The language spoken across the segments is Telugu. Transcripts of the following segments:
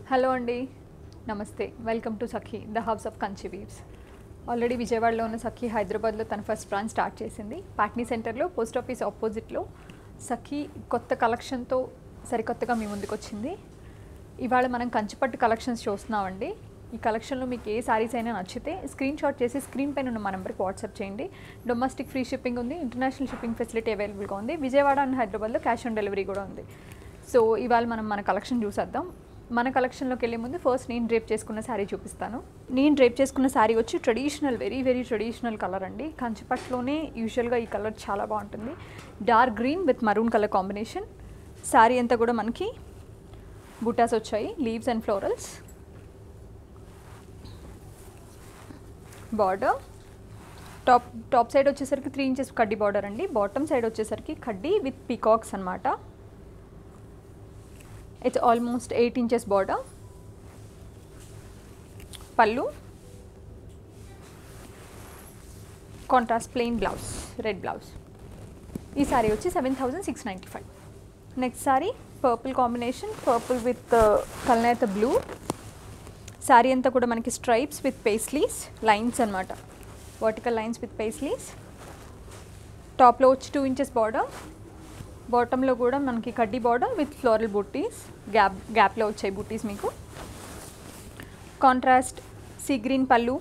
హలో అండి, నమస్తే. Welcome to Sakhi the house of Kanchi weaves. Already విజయవాడలో ఉన్న సఖీ హైదరాబాద్లో తన ఫస్ట్ బ్రాంచ్ స్టార్ట్ చేసింది. పాట్నీ సెంటర్లో పోస్ట్ ఆఫీస్ ఆపోజిట్లో సఖీ కొత్త కలెక్షన్తో సరికొత్తగా మీ ముందుకు వచ్చింది. ఇవాళ మనం కంచిపట్టు కలెక్షన్స్ చూస్తున్నామండి. ఈ కలెక్షన్లో మీకు ఏ సారీస్ అయినా నచ్చితే స్క్రీన్ షాట్ చేసి స్క్రీన్ పైన ఉన్న మా నెంబర్కి వాట్సాప్ చేయండి. డొమెస్టిక్ ఫ్రీ షిప్పింగ్ ఉంది, ఇంటర్నేషనల్ షిప్పింగ్ ఫెసిలిటీ అవైలబుల్గా ఉంది. విజయవాడ అండ్ హైదరాబాద్లో క్యాష్ ఆన్ డెలివరీ కూడా ఉంది. సో ఇవాళ మనం మన కలెక్షన్ చూసేద్దాం. మన కలెక్షన్లోకి వెళ్ళే ముందు ఫస్ట్ నేను డ్రేప్ చేసుకున్న శారీ చూపిస్తాను. నేను డ్రేప్ చేసుకున్న శారీ వచ్చి traditional, very very traditional colour అండి. కంచిపట్టులోనే యూజువల్గా ఈ కలర్ చాలా బాగుంటుంది. Dark green with maroon colour combination. Sari అంతా కూడా మనకి బుటాస్ వచ్చాయి, leaves and florals. Border top side వచ్చేసరికి 3 ఇంచెస్ కడ్డీ బార్డర్ అండి. బాటమ్ సైడ్ వచ్చేసరికి కడ్డీ విత్ పీకాక్స్ అనమాట. It's almost 8 inches border. పళ్ళు, contrast plain blouse, red blouse. ఈ సారీ వచ్చి 7695. Next sari purple combination, purple with కల్నేత బ్లూ. సారీ అంతా కూడా మనకి స్ట్రైప్స్ విత్ పేస్లీస్, లైన్స్ అనమాట, వర్టికల్ లైన్స్ విత్ పేస్లీస్. టాప్లో వచ్చి 2 ఇంచెస్ బార్డర్. బాటంలో కూడా మనకి కడ్డీ బార్డర్ విత్ ఫ్లోరల్ బూటీస్, గ్యాప్లో వచ్చాయి బూటీస్ మీకు. కాంట్రాస్ట్ సీ గ్రీన్ పళ్ళు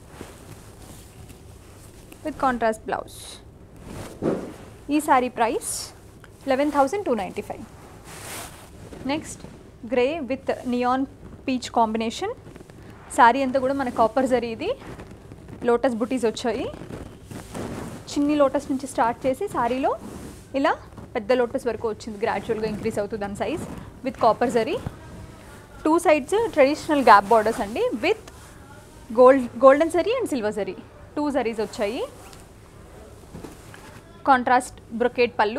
విత్ కాంట్రాస్ట్ బ్లౌజ్. ఈ sari price 11,295. Next grey with neon peach combination. Sari అంతా కూడా మన కాపర్ జరీ, ఇది లోటస్ బుటీస్ వచ్చాయి. చిన్ని లోటస్ నుంచి స్టార్ట్ చేసి సారీలో ఇలా పెద్ద లోటస్ వరకు వచ్చింది, గ్రాడ్యువల్గా ఇంక్రీజ్ అవుతుంది దాని size. With copper zari, 2 sides traditional gap borders అండి, with golden zari and silver zari, 2 జరీస్ వచ్చాయి. కాంట్రాస్ట్ బ్రొకేట్ పళ్ళు,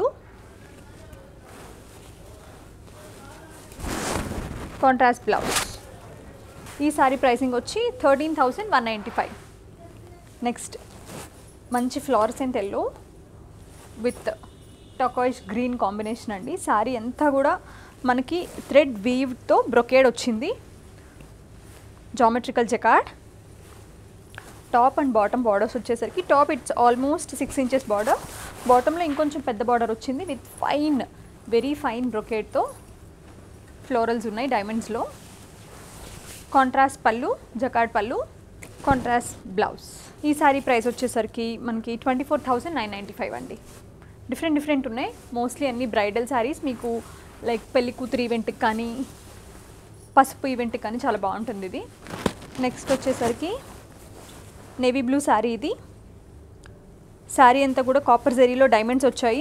కాంట్రాస్ట్ బ్లౌజ్. ఈ సారీ ప్రైసింగ్ వచ్చి 13,195. నెక్స్ట్ మంచి fluorescent yellow with turquoise green combination అండి. సారీ అంతా కూడా మనకి థ్రెడ్ వీవ్తో బ్రొకేడ్ వచ్చింది, geometrical jacquard. Top and bottom borders వచ్చేసరికి top it's almost 6 inches border, బాటంలో ఇంకొంచెం పెద్ద బార్డర్ వచ్చింది విత్ ఫైన్, వెరీ ఫైన్ బ్రొకేడ్తో ఫ్లోరల్స్ ఉన్నాయి డైమండ్స్లో. కాంట్రాస్ట్ పళ్ళు, జకార్డ్ పళ్ళు, కాంట్రాస్ట్ బ్లౌజ్. ఈ సారీ ప్రైస్ వచ్చేసరికి మనకి 24,995 అండి. డిఫరెంట్ ఉన్నాయి, మోస్ట్లీ అన్ని బ్రైడల్ శారీస్. మీకు లైక్ పెళ్లి కూతురు ఈవెంట్కి కానీ పసుపు ఈవెంట్కి కానీ చాలా బాగుంటుంది ఇది. నెక్స్ట్ వచ్చేసరికి నేవీ బ్లూ శారీ. ఇది శారీ అంతా కూడా కాపర్ జరీలో డైమండ్స్ వచ్చాయి,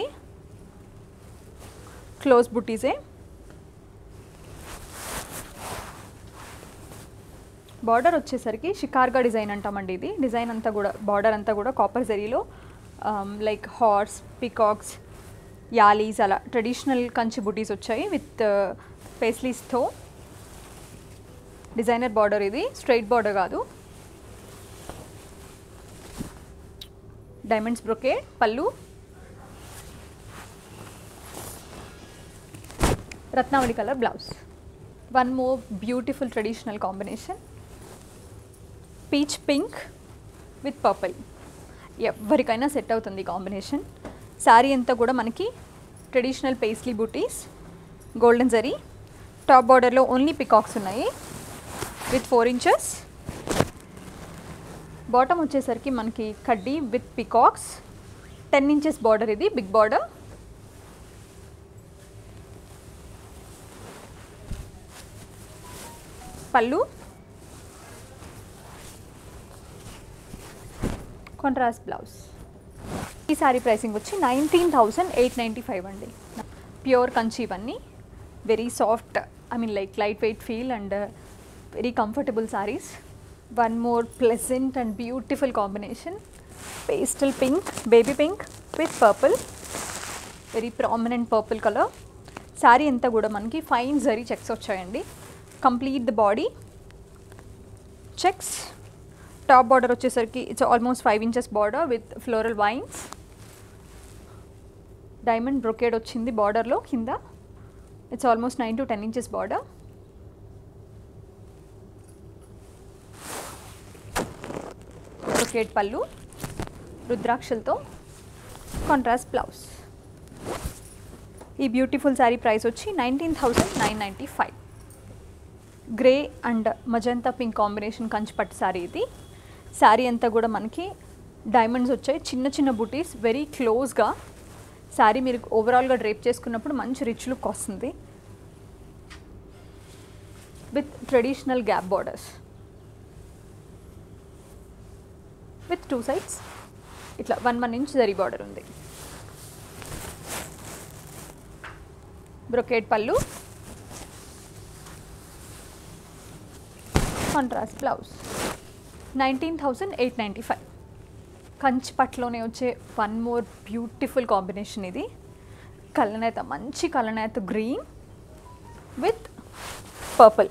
క్లోజ్ బుటీసే. బార్డర్ వచ్చేసరికి షికార్గా డిజైన్ అంటామండి. ఇది డిజైన్ అంతా కూడా, బార్డర్ అంతా కూడా కాపర్ జరీలో లైక్ హార్స్, పికాక్స్, యాలీస్ అలా ట్రెడిషనల్ కంచి బుటీస్ వచ్చాయి విత్ పేస్లీస్తో. డిజైనర్ బార్డర్, ఇది స్ట్రైట్ బార్డర్ కాదు. డైమండ్స్ బ్రొకేడ్ పళ్ళు, రత్నావళి colour blouse. One more beautiful traditional combination, peach pink with purple. ఎవరికైనా సెట్ అవుతుంది కాంబినేషన్. శారీ అంతా కూడా మనకి ట్రెడిషనల్ పేస్లీ బూటీస్, గోల్డెన్ జరీ. టాప్ బార్డర్లో ఓన్లీ పికాక్స్ ఉన్నాయి విత్ 4 ఇంచెస్. బాటమ్ వచ్చేసరికి మనకి కడ్డీ విత్ పికాక్స్, 10 ఇంచెస్ బార్డర్, ఇది బిగ్ బార్డర్. పళ్ళు, కాంట్రాస్ట్ బ్లౌజ్. ఈ సారీ ప్రైసింగ్ వచ్చి 19,895 అండి. ప్యూర్ కంచి ఇవన్నీ, very soft, I mean like light weight feel and very comfortable saris. One more pleasant and beautiful combination, pastel pink, baby pink with purple, very prominent purple colour. Sari అంతా కూడా మనకి ఫైన్ జరీ చెక్స్ వచ్చాయండి. Complete the body checks. Top border వచ్చేసరికి it's almost 5 inches border with floral vines. Diamond brocade వచ్చింది బార్డర్లో కింద. It's almost 9 to 10 inches border. Brocade పళ్ళు, రుద్రాక్షలతో కాంట్రాస్ట్ బ్లౌజ్. ఈ బ్యూటిఫుల్ శారీ ప్రైస్ వచ్చి 19,995. Grey and magenta pink combination కంచిపట్టు శారీ ఇది. శారీ అంతా కూడా మనకి డైమండ్స్ వచ్చాయి, చిన్న చిన్న బుటీస్, వెరీ క్లోజ్గా. శారీ మీరు ఓవరాల్గా డ్రేప్ చేసుకున్నప్పుడు మంచి రిచ్ లుక్ వస్తుంది with traditional gap borders, with 2 sides ఇట్లా 1 inch జరీ బార్డర్ ఉంది. బ్రొకేట్ పళ్ళు, కాంట్రాస్ట్ బ్లౌజ్. 19,895. కంచిపట్టులోనే వచ్చే వన్ మోర్ బ్యూటిఫుల్ కాంబినేషన్ ఇది. కలనేత, మంచి కలనేత green with purple.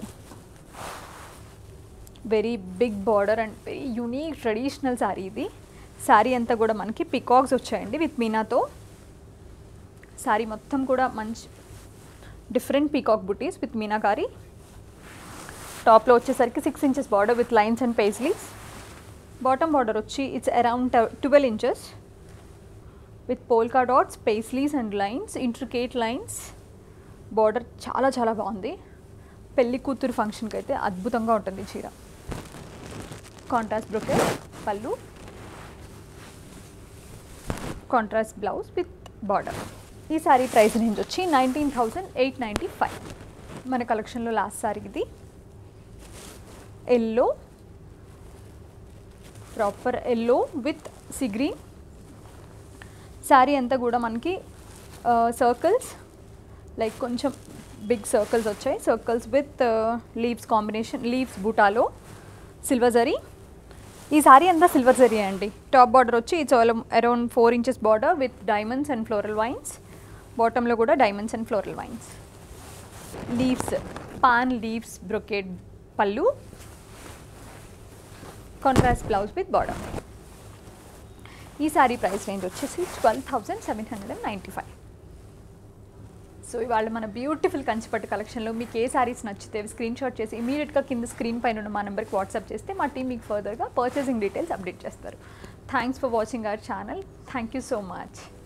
Very big border and very unique traditional sari ఇది. శారీ అంతా కూడా మనకి పికాక్స్ వచ్చాయండి విత్ మీనాతో. శారీ మొత్తం కూడా మంచి డిఫరెంట్ పీకాక్ బుటీస్ విత్ మీనాకారి. టాప్లో వచ్చేసరికి 6 inches border with lines and paisleys. Bottom border వచ్చి it's around 12 inches with polka dots, paisleys and lines, intricate lines. Border చాలా చాలా బాగుంది. పెళ్లి కూతురు ఫంక్షన్కి అయితే అద్భుతంగా ఉంటుంది చీర. కాంట్రాస్ట్ బ్రొకేట్ పళ్ళు, కాంట్రాస్ట్ బ్లౌజ్ విత్ బార్డర్. ఈ శారీ ప్రైస్ రేంజ్ వచ్చి 19,895. మన కలెక్షన్లో లాస్ట్ శారీ ఇది. Yellow, proper yellow with sea green. Sari అంతా కూడా మనకి సర్కిల్స్, లైక్ కొంచెం బిగ్ సర్కిల్స్ వచ్చాయి. Circles with leaves combination, leaves బూటాలో సిల్వర్ జరీ. ఈ శారీ అంతా సిల్వర్ జరీ అండి. టాప్ బార్డర్ వచ్చి it's around 4 inches border with diamonds and floral vines. బాటంలో కూడా diamonds and floral vines. Leaves, paan leaves brocade పళ్ళు, కాంట్రాస్ట్ బ్లౌజ్ విత్ బార్డర్. ఈ శారీ ప్రైస్ రేంజ్ వచ్చేసి 12,795. సో ఇవాళ మన బ్యూటిఫుల్ కంచిపట్టు కలెక్షన్లో మీకు ఏ శారీస్ నచ్చితే స్క్రీన్ షాట్ చేసి ఇమీడియట్గా కింద స్క్రీన్ పైన ఉన్న మా నెంబర్కి వాట్సాప్ చేస్తే మా టీం మీకు ఫర్దర్గా పర్చేసింగ్ డీటెయిల్స్ అప్డేట్ చేస్తారు. Thanks for watching our channel. Thank you so much.